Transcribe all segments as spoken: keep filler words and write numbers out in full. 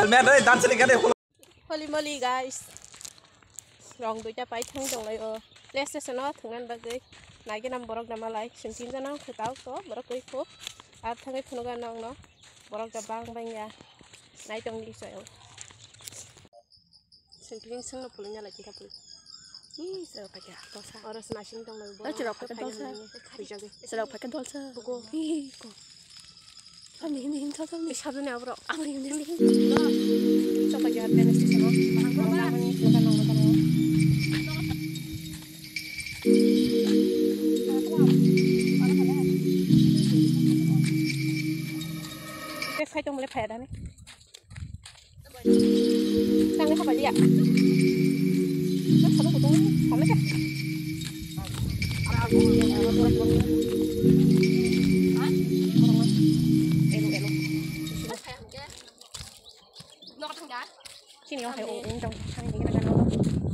Helmet đấy, dan sini kan deh. Holy moly guys. Rong tu cha pai thang dong lai o. Les station nó thằng ăn bagi. Nai cái năm borok nama lai. Sin tin sana khu tau ko borok koi ko. At thang cái phun nong nó. Borok cha bang bang ya. Nai tong di soil. Sin tin sang no pulunya lai kita pul. Ih, sedap pakai dosa. Orang smashing dong lai borok. Sedap pakai dosa. Sedap pakai dosa. Buku. Ih, ko. Ini ini ini satu nih satu nih bro. Apa ini ini? Coba jahat beres di sana. Namanya bukan nama kamu. Cái phải trong lấy phèn đó này. Sang cái không phải gì ạ? Nó sao nó của tôi? Không lấy cái. Sini orang kayak ung trong sang ini kita kan.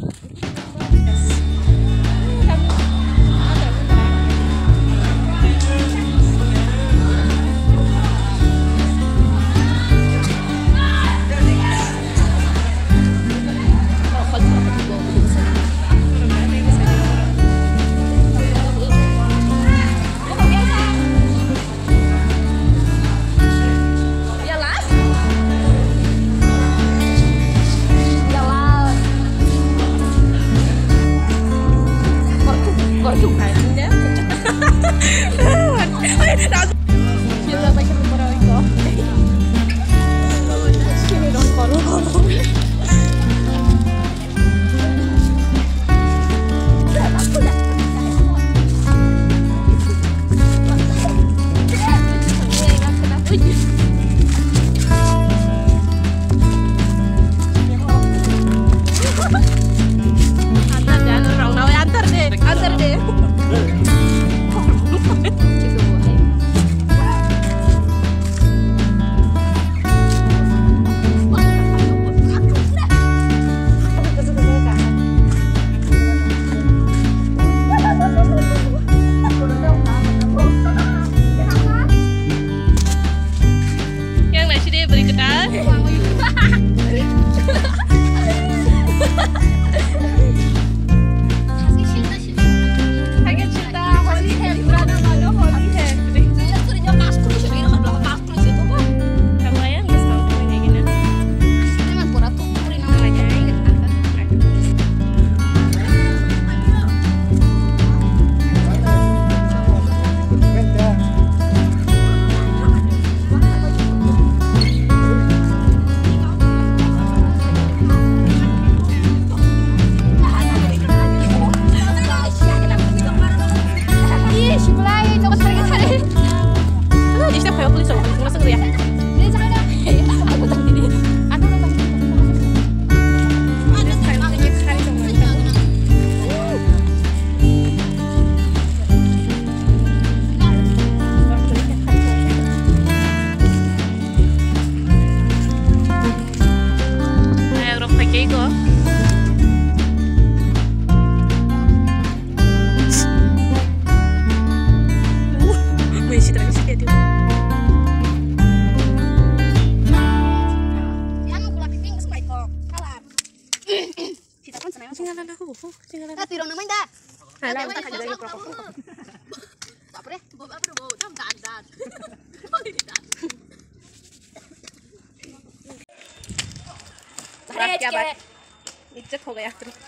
क्या बात इज्जत हो गया तेरी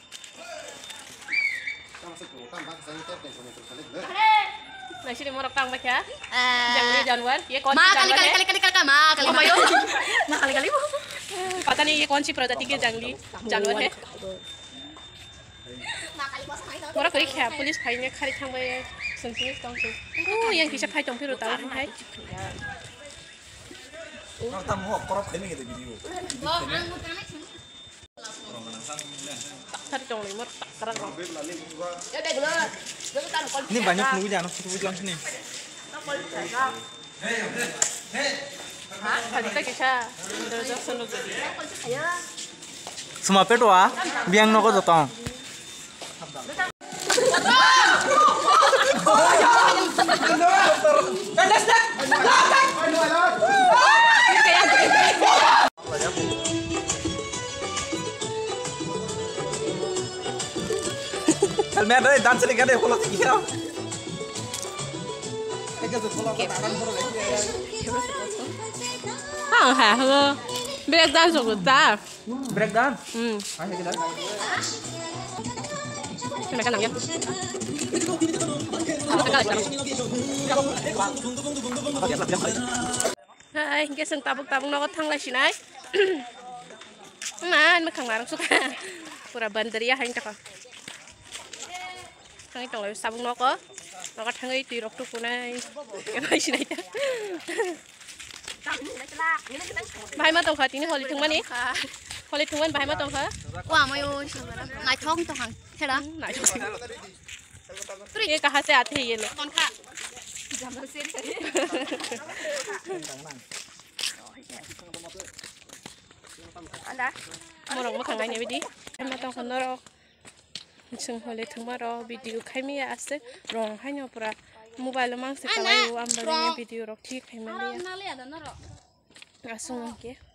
Nasi di morak tang ya. Jangan जानवर ये कौन सी जानवर है? kali kali kali ma kali ma ma kali kali पता नहीं ये कौन सी प्रजाति के जंगली जानवर है. मोरा कोई क्या पुलिस भाई ने खाली थांग बाय संसिंग तंग से. ओ yang bisa भाई तंग फिर उतार है. Orang tamu korap ini gitu video. Tak dong lemur tak kerang. Ini banyak nunggu jangan nunggu jangan sini. Tadi kan kita terus senuk. Semua petua, biang noko jotong. मैं रे डांस ले गए खोलो किया cái cái खोलो cái bạn खोलो lấy hàng hà hơ break dance của ta break dance ừ ai cái đó cái này cái nào nhá hai cái sừng tabuk tabuk nó có thăng lại xí này mà anh mới khẳng lại suốt ha pura banderia hành chắc thằng ấy trồng lại sabuk nó có nó có thằng ấy tùy rọc trục này cái này xí này bài mà trồng khởi tí nữa hồi thằng ấy hồi thằng ấy bài mà trồng khởi Wah, mau ngai thong tuh hang. Hera. này ये कहाँ से आते हैं ये लोग Kon kak. Jamur sih. Ada. 뭐랑 뭐 강가냐 비디 한마당 건너러 지금 원래 등마러 비디오 카미야 아스 롱 하냐 보라 모바일로 망스 가와요 안 받는 비디오로 티 카미야 Nali ada naro. 아송게